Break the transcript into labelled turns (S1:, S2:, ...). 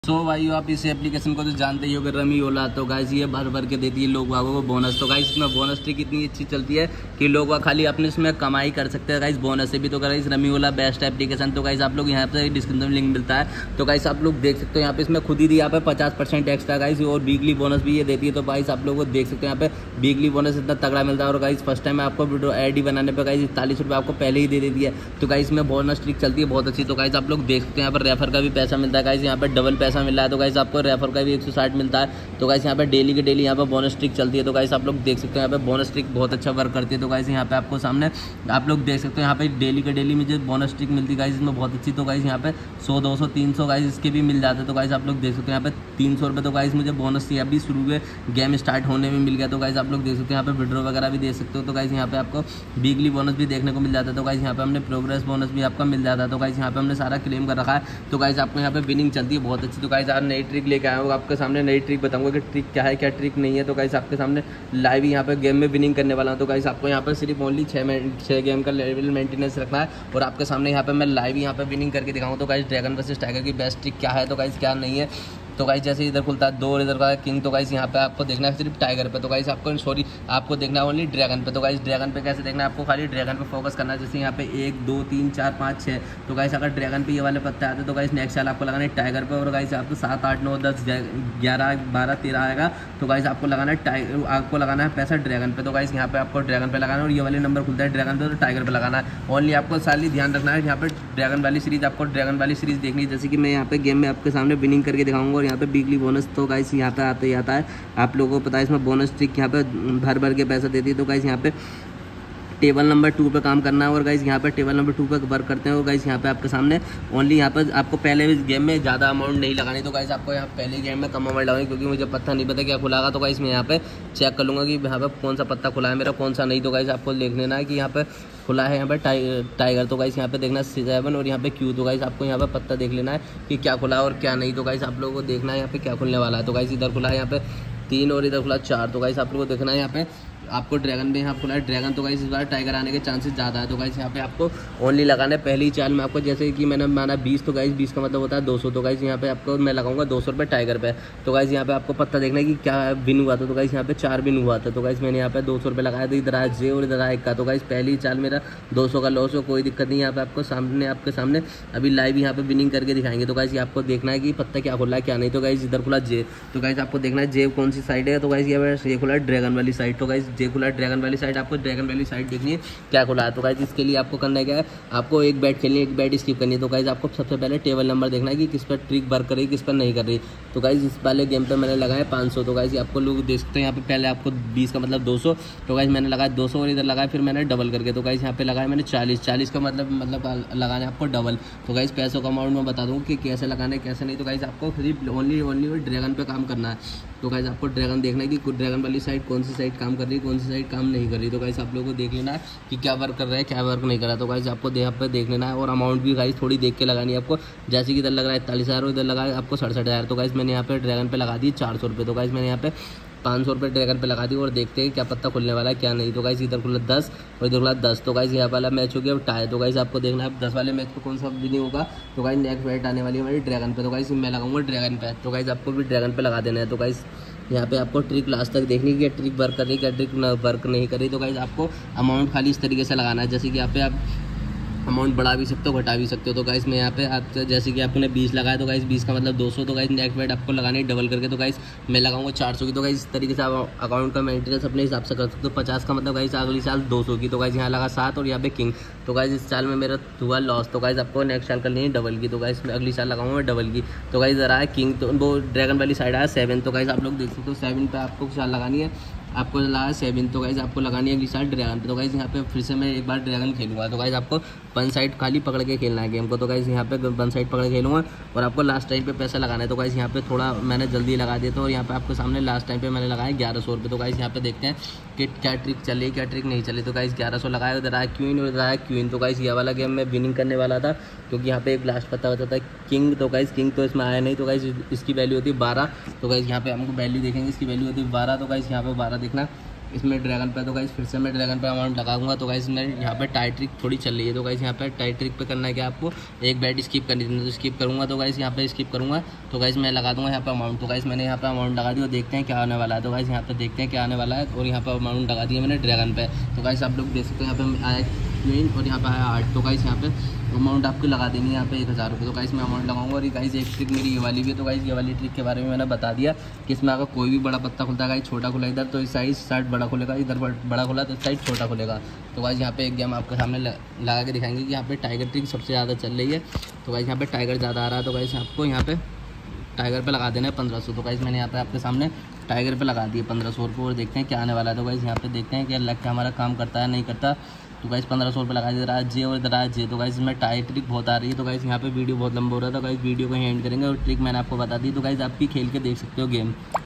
S1: भाइयों आप इस एप्लीकेशन को तो जानते ही हो कि रमी ओला। तो गाइस ये भर भर के देती है लोग वागों को बोनस। तो गाइस इसमें बोनस ट्रिक इतनी अच्छी चलती है कि लोग वाग खाली अपने इसमें कमाई कर सकते हैं गाइस बोनस से भी। तो guys rummy Ola best application. तो गाइस आप लोग यहाँ पे डिस्क्रिप्शन में लिंक मिलता है। तो गाइस आप लोग देख सकते हो यहाँ पे इसमें खुद ही दिया पे 50% एक्स्ट्रा गाइस और वीकली बोनस भी ये देती है। तो गाइस आप लोग को देख सकते हो यहाँ पे वीकली बोनस इतना तगड़ा मिलता है। और गाइस फर्स्ट टाइम आपको वीडियो आईडी बनाने पर गाइस 41 रुपये आपको पहले ही दे देती है। तो गाइस इसमें बोनस ट्रिक चलती है बहुत अच्छी। तो गाइस आप लोग देख सकते हैं यहाँ पर रेफर का भी पैसा मिलता है गाइस, यहाँ पर डबल पैसा मिल रहा है। तो गाइस आपको रेफर का भी 160 मिलता है। तो गाइस यहाँ पे डेली के डेली यहाँ पे बोनस ट्रिक चलती है। तो गाइस आप लोग देख सकते हैं यहाँ पे बोनस ट्रिक बहुत अच्छा वर्क करती है। तो गाइस यहाँ पे आपको सामने आप लोग देख सकते हो यहाँ पे डेली के डेली मुझे बोनस ट्रिक मिलती है गाइस इसमें बहुत अच्छी। तो गाइस यहाँ पे 100 200 300 गाइस इसके भी मिल जाते हैं। तो गाइस आप लोग देख सकते हैं यहाँ पे 300 रुपये तो गाइस मुझे बोनस थी अभी शुरू में गेम स्टार्ट होने में मिल गया। तो गाइस आप लोग देख सकते हैं यहाँ पे विड्रॉ वगैरह भी दे सकते हो। तो गाइस यहाँ पे आपको वीकली बोनस भी देखने को मिल जाता है। तो गाइस यहाँ पे हमने प्रोग्रेस बोनस भी आपका मिल जाता है। तो गाइस यहाँ पे हमने सारा क्लेम कर रखा है। तो गाइस आपको यहाँ पे विनिंग चलती है बहुत अच्छी। तो गाइस आज नई ट्रिक लेके आया हूँ आपके सामने, नई ट्रिक बताऊंगा कि ट्रिक क्या है क्या ट्रिक नहीं है। तो गाइस आपके सामने लाइव यहाँ पे गेम में विनिंग करने वाला हूँ। तो गाइस आपको यहाँ पे सिर्फ ओनली 6 गेम का लेवल मेंटेनेंस रखना है और आपके सामने यहाँ पे मैं लाइव यहाँ पे विनिंग करके दिखाऊंगा। तो गाइस ड्रैगन वर्सेस टाइगर की बेस्ट ट्रिक क्या है तो गाइस क्या नहीं है। तो गाइस जैसे इधर खुलता है 2 और इधर का किंग। तो गाइस यहाँ पे आपको देखना है सिर्फ टाइगर पे। तो गाइस आपको देखना है ओनली ड्रैगन पे। तो गाइस ड्रैगन पे कैसे देखना है, आपको खाली ड्रैगन पे फोकस करना है। जैसे यहाँ पे 1 2 3 4 5 6। तो गाइस अगर ड्रैगन पे ये वाले पत्ते आते हैं तो गाइस नेक्स्ट साल आपको लगाना है टाइगर पे। और गाइस आपको 7 8 9 10 11 12 13 आएगा। तो गाइस आपको लगाना है पैसा ड्रैगन पे। तो गाइस यहाँ पे आपको ड्रैगन पे लगाना है और ये वाले नंबर खुलता है ड्रैगन पे तो टाइगर पे लगाना है। ओनली आपको साली ध्यान रखना है यहाँ पे ड्रैगन वाली सीरीज देखनी है। जैसे कि मैं यहाँ पे गेम में आपके सामने विनिंग करके दिखाऊंगा और यहाँ पे वीकली बोनस तो गाइस यहाँ पे आते ही आता है। आप लोगों को पता है इसमें बोनस ट्रिक यहाँ पे भर भर के पैसा देती है। तो गाइस यहाँ पे टेबल नंबर 2 पे काम करना है और गाइस यहाँ पे टेबल नंबर 2 पे वर्क करते हैं। और गाइस यहाँ पे आपके सामने ओनली यहाँ पे आपको पहले गेम में ज़्यादा अमाउंट नहीं लगानी। तो गाइस आपको यहाँ पहले गेम में कम अमाउंट लगानी क्योंकि मुझे पता नहीं पता क्या खुलागा। तो गाइस मैं यहाँ पे चेक कर लूँगा कि यहाँ पे कौन सा पत्ता खुला है मेरा कौन सा नहीं। तो गाइस आपको देख लेना है कि यहाँ पे खुला है यहाँ पे टाइगर। तो गाइस यहाँ पे देखना 7 और यहाँ पे क्यू। तो गाइस आपको यहाँ पे पत्ता देख लेना है कि क्या खुला है और क्या नहीं। तो गाइस आप लोगों को देखना है यहाँ पे क्या खुलने वाला है। तो गाइस इधर खुला है यहाँ पे 3 और इधर खुला 4। तो गाइस आप लोगों को देखना है यहाँ पे आपको ड्रैगन में यहाँ खुला है ड्रैगन। तो गाइस इस बार टाइगर आने के चांसेस ज़्यादा है। तो गाइस यहाँ पे आपको ओनली लगाना है पहली चाल में आपको जैसे कि मैंने माना 20। तो गाइस 20 का मतलब होता है 200। तो गाइस यहाँ पे आपको मैं लगाऊंगा 200 रुपये टाइगर पे। तो गाइस यहाँ पे आपको पता देखना है कि क्या विन हुआ था। तो गाइस यहाँ पे 4 विन हुआ था। तो गाइस मैंने यहाँ पे 200 रुपये लगाया था। इधर आया जे और इधर आया का। तो गाइस पहली चाल मेरा 200 का लॉस हो कोई दिक्कत नहीं। यहाँ पे आपके सामने अभी लाइव यहाँ पे विनिंग करके दिखाएंगे। तो गाइस आपको देखना है कि पत्ता क्या खुला है क्या नहीं। तो गाइस इधर खुला जे। तो गाइस आपको देखना है जे कौन सी साइड है। तो गाइस ये खुला है ड्रैगन वाली साइड। तो गाइस जे खुला है ड्रैगन वाली साइड, आपको ड्रैगन वाली साइड देखनी है क्या खुला है। तो गाइस इसके लिए आपको करना है क्या है, आपको एक बैट खेलनी है, एक बैट स्किप करनी है। तो गाइस आपको सबसे पहले टेबल नंबर देखना है कि किस पर ट्रिक वर्क कर रही किस पर नहीं कर रही। तो गाइस इस वाले गेम पे मैंने लगाया 500। तो गाइस आपको लोग देख सकते हैं यहाँ पे पहले आपको 20 का मतलब 200। तो गाइस मैंने लगाया 200 और इधर लगाया फिर मैंने डबल करके। तो गाइस यहाँ पे लगाया मैंने 40 का मतलब लगाना है आपको डबल। तो गाइस पैसों का अमाउंट मैं बता दूँ कि कैसे लगाना है कैसे नहीं। तो गाइस आपको सिर्फ ओनली ड्रैगन पे काम करना है। तो गाइस आपको ड्रैगन देखना है कि ड्रैगन वाली साइड कौन सी साइड काम कर रही है कौन सी साइड काम नहीं कर रही। तो गाइस आप लोगों को देख लेना है कि क्या वर्क कर रहा है क्या वर्क नहीं कर रहा। तो गाइस आपको यहाँ पे देख लेना है और अमाउंट भी गाइस थोड़ी देख के लगानी है आपको। जैसे कि इधर लग रहा है 41,000 और इधर लगा है आपको 67,000। तो गाइस मैंने यहाँ पे ड्रैगन पे लगा दी 400 रुपये। तो गाइस मैंने यहाँ पे 500 रुपये ड्रैगन पे लगा दी और देखते हैं क्या पत्ता खुलने वाला है क्या नहीं। तो गाइस इधर खुला 10 और इधर खुला 10। तो गाइस यहाँ वाला मैच हो गया टाई। तो गाइस आपको देखना है 10 वाले मैच पे कौन सा विनिंग होगा। तो गाइस नेक्स्ट बैट आने वाली है हमारी ड्रैगन पे। तो गाइस मैं लगाऊंगा ड्रैगन पे। तो गाइस आपको भी ड्रैगन पे लगा देना है। तो गाइस यहाँ पे आपको ट्रिक लास्ट तक देखनी है कि ट्रिक वर्क कर रही है क्या ट्रिक वर्क नहीं कर रही। तो गाइस आपको अमाउंट खाली इस तरीके से लगाना है जैसे कि यहाँ पे आप अमाउंट बढ़ा भी सकते हो घटा भी सकते हो। तो गाइस मैं यहाँ पे आप जैसे कि आपने 20 लगाया तो गाइस 20 का मतलब 200। तो गाइस नेक्स्ट बैट आपको लगानी है डबल करके। तो गाइस मैं लगाऊंगा 400 की। तो गाइस इस तरीके से आप अकाउंट का मेंटेनेंस अपने हिसाब से कर सकते हो। 50 का मतलब गाइस अगली साल 200 की। तो गाइस यहाँ लगा 7 और यहाँ पे किंग। तो गाइस इस साल में मेरा हुआ लॉस। तो गाइस आपको नेक्स्ट साल करनी है डबल की। तो गाइस मैं अगली साल लगाऊंगा डबल की। तो गाइस जरा है किंग तो वो ड्रैगन वाली साइड आया 7। तो गाइस आप लोग देख सकते हो 7 पे आपको साल लगानी है आपको लगा 7। तो गाइस आपको लगानी है अगली साइड ड्रैगन पे। तो गाइस यहाँ पे फिर से मैं एक बार ड्रैगन खेलूंगा। तो गाइस आपको 1 साइड खाली पकड़ के खेलना है गेम को। तो गाइस यहाँ पे 1 साइड पकड़ के खेलूंगा और आपको लास्ट टाइम पे पैसा लगाना है। तो गाइस यहाँ पे थोड़ा मैंने जल्दी लगा दिया था और यहाँ पे आपके सामने लास्ट टाइम पे मैंने लगाया 1100 रुपये। तो गाइस यहाँ पे देखते हैं कि क्या ट्रिक चली क्या ट्रिक नहीं चली। तो गाइस 1100 लगाया उधर आया क्वीन और इधर आया क्वीन। तो गाइस ये वाला गेम में विनिंग करने वाला था क्योंकि यहाँ पे एक लास्ट पता होता था किंग। तो गाइस किंग तो इसमें आया नहीं। तो गाइस इसकी वैल्यू होती है 12। तो गाइस यहाँ पे हमको वैल्यू देखेंगे इसकी वैल्यू होती है 12। तो गाइस यहाँ पे 12 देखना इसमें ड्रैगन पे, तो गाइस फिर से मैं ड्रैगन पे अमाउंट लगाऊंगा। तो गाइस मैं यहाँ पे टाई ट्रिक थोड़ी चल रही है, तो गाइस यहाँ पे टाई ट्रिक पे करना है क्या आपको, एक बैट स्किप करनी थी, तो स्किप करूँगा। तो गाइस यहाँ पे स्किप करूँगा, तो गाइस मैं लगा दूँगा यहाँ पे अमाउंट। तो गाइस मैंने यहाँ पे अमाउंट लगा दी और देखते हैं क्या आने वाला है। तो गाइस यहाँ पे देखते हैं क्या आने वाला है, और यहाँ पे अमाउंट लगा दिया मैंने ड्रैगन पे। तो गाइस आप लोग देख सकते हैं यहाँ पे आया क्वीन और यहाँ पे आया 8। तो गाइस यहाँ पे अमाउंट आपको लगा देनी है यहाँ पे 1000 रुपये। तो गाइस मैं अमाउंट लगाऊंगा। और गाइस एक ट्रिक मेरी ये वाली भी है। तो गाइस ये वाली ट्रिक के बारे में मैंने बता दिया कि इसमें अगर कोई भी बड़ा पत्ता खुलता है, गाइस छोटा खुला इधर तो इस साइड बड़ा खुलेगा, इधर बड़ा खुला तो इस साइड छोटा खुलेगा। तो गाइस यहाँ पे एक गेम आपके सामने लगा के दिखाएंगे कि यहाँ पे टाइगर ट्रिक सबसे ज़्यादा चल रही है। तो गाइस यहाँ पे टाइगर ज़्यादा आ रहा है, तो गाइस आपको यहाँ पे टाइगर पे लगा देना है 1500। तो गाइस मैंने यहाँ पे आपके सामने टाइगर पे लगा दिए 1500 रुपये, और देखते हैं क्या आने वाला है। तो गाइस यहाँ पे देखते हैं कि लक हमारा काम करता है नहीं करता। तो गाइस 1500 रुपये लगा दे रहा है जे, और इधर जे। तो गाइस इसमें टाई ट्रिक बहुत आ रही है। तो गाइस यहाँ पे वीडियो बहुत लंबा हो रहा था, गाइस वीडियो को एंड करेंगे और ट्रिक मैंने आपको बता दी। तो गाइस आप भी खेल के देख सकते हो गेम।